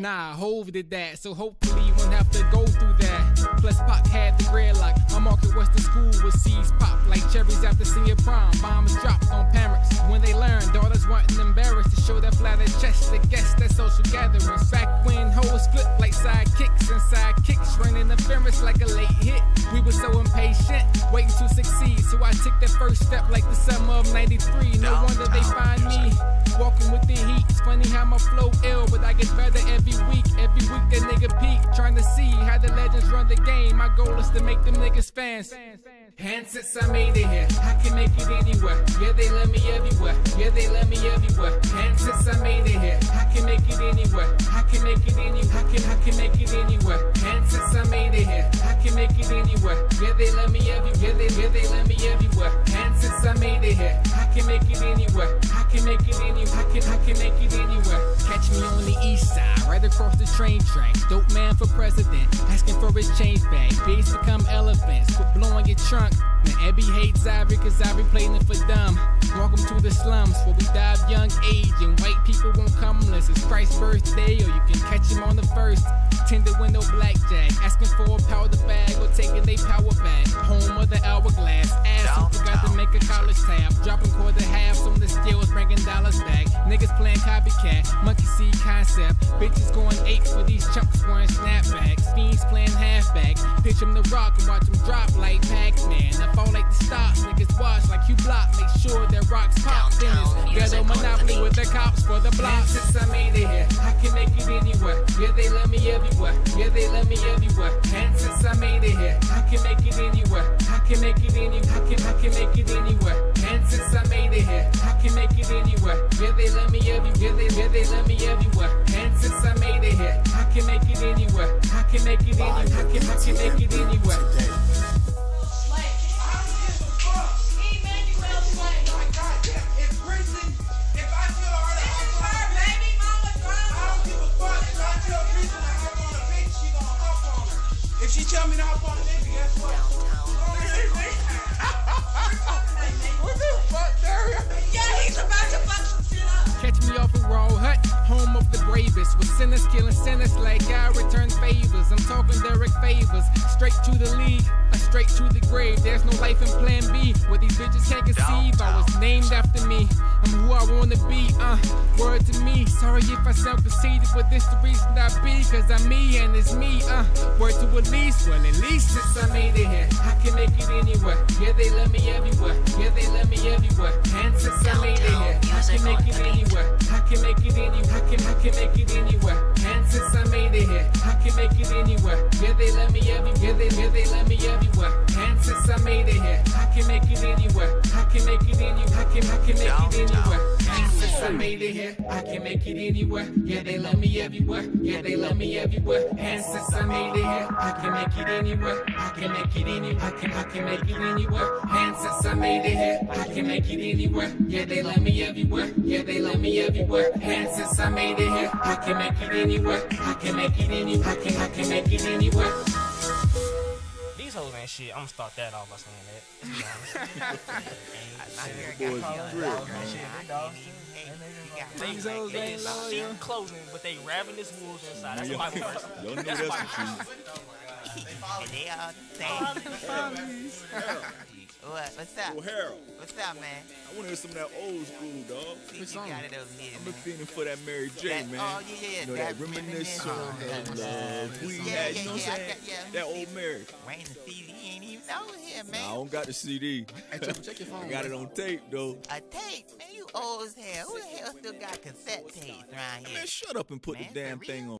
Nah, Hov did that, so hopefully you won't have to go through that. Plus Pac had the gridlock. My market was the school with seeds pop like cherries after senior prom. Bombs dropped on parents when they learned. Daughters weren't embarrassed to show their flatter chest. I guess that social gatherings. Back when hoes flipped like sidekicks and sidekicks ran interference like a late hit. We were so impatient, waiting to succeed. So I took that first step like the summer of '93. No wonder they find me walking with the heat. It's funny how my flow ill, but I get better every week. Every week that nigga peak, trying to see how the legends run the game. My goal is to make them niggas fans. And since I made it here, I can make it anywhere. Yeah, they love me everywhere. Yeah, they love me everywhere. And since I made it here, I can make it anywhere. I can make it anywhere. I can make it anywhere. And since I made it here, I can make it anywhere. Yeah, they love me everywhere. Yeah, they love me everywhere. And since I made it here, I can make it anywhere. I can make it anywhere. I can make it anywhere. Catch me on the east side, right across the train tracks. Dope man for president, asking for his change bag. Pigs become elephants, quit blowing your trunk. Now Ebby hates Ivory cause Ivory playing it for dumb. Welcome to the slums where we die of young age and white people won't come unless it's Christ's birthday, or you can catch him on the first. Tender window blackjack, asking for a powder bag or taking they power back. Home of the hourglass, ass who forgot to make a college tab. Dropping quarter halves on the skills, bringing dollars back. Niggas playing copycat, monkey see concept. Bitches going ape for these chumps wearing snapbacks. Fiends playing halfback, pitch them the rock and watch them drop like Pac-Man. I fall like the stop, niggas watch like you block. Make sure that rocks pop. Then ghetto monopoly with the cops for the block. Since I made it here, I can make it anywhere. Yeah, they love me everywhere. Yeah, they love me everywhere. And since I made it here, I can make it anywhere. I can make it anywhere. I can make it anywhere. And since I made it here, I can make it anywhere. Yeah, they love me everywhere. Yeah, they love me everywhere. And since I made it here, I can make it anywhere. I can make it anywhere. I can make it anywhere. If she tell me to hop on a nigga, guess what? What the fuck, Daria? Yeah, he's about to fuck some shit up. Catch me off a raw hut, home of the bravest. With sinners killing sinners like God return favors. I'm talking direct favors, straight to the league, straight to the grave. There's no life in plan B, where these bitches can't conceive. I was named after me, I'm who I wanna be, word to me. Sorry if I sound conceited, but this the reason I be. Cause I'm me and it's me, word to Elise. Well, at least since I made it here, I can make it anywhere. Yeah, they love me everywhere. Yeah, they love me everywhere. And since I made it here, I can make it anywhere. I can make it anywhere. I can make it anywhere. And since I made it here, I can make it anywhere. Yeah, they love me everywhere. Yeah, they love me everywhere. And since I made it here, I can make it anywhere. I can make it anywhere. I can make it anywhere. And since I made it here, I can make it anywhere. Yeah, they love me everywhere. Yeah, they love me everywhere. And since I made it here, I can make it anywhere. I can make it anywhere. I can make it anywhere. And since I made it here, I can make it anywhere. Yeah, they love me everywhere. Yeah, they love me everywhere. And since I made it here, I can make it anywhere. I can make it anywhere. I can make it anywhere. These hoes ain't shit. I'm gonna start that off by saying that. These hoes ain't loyal. Sheep clothing, but they ravenous wolves inside. That's my verse. Y'all know that's the truth. And they all the same. What's up? Oh, Harold. What's up, man? I want to hear some of that old school, dog. See, you got it over here, I've man. been feeling for that Mary J, That- man. oh, yeah, You know, that reminiscence of love we Yeah, had, yeah, you know what yeah, I'm saying? That old Mary. Wayne the CD ain't even over here, man. Nah, I don't got the CD. Hey, check your phone. I got it on tape, though. A tape? Man, you old as hell. Who the hell still got cassette tapes around here? Man, shut up and put Man, the damn for thing real? on.